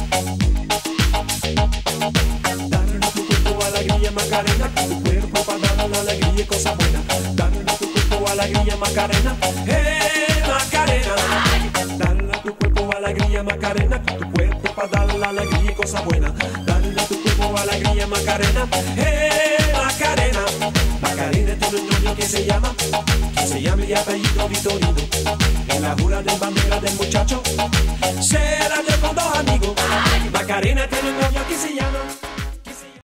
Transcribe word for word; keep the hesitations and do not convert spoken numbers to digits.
Dale a tu cuerpo alegría, Macarena, que tu cuerpo para dar la alegría y cosas buenas. Dale a tu cuerpo alegría, Macarena, eh, Macarena. Dale a tu cuerpo alegría, Macarena, que tu cuerpo para dar la alegría y cosas buenas. Dale a tu cuerpo alegría, Macarena, eh, Macarena. Macarena tiene un novio que se llama, que se llama y apellido Vitorino. En la jura de bandera del muchacho se la dio con dos amigos. Macarena tiene un novio que se llama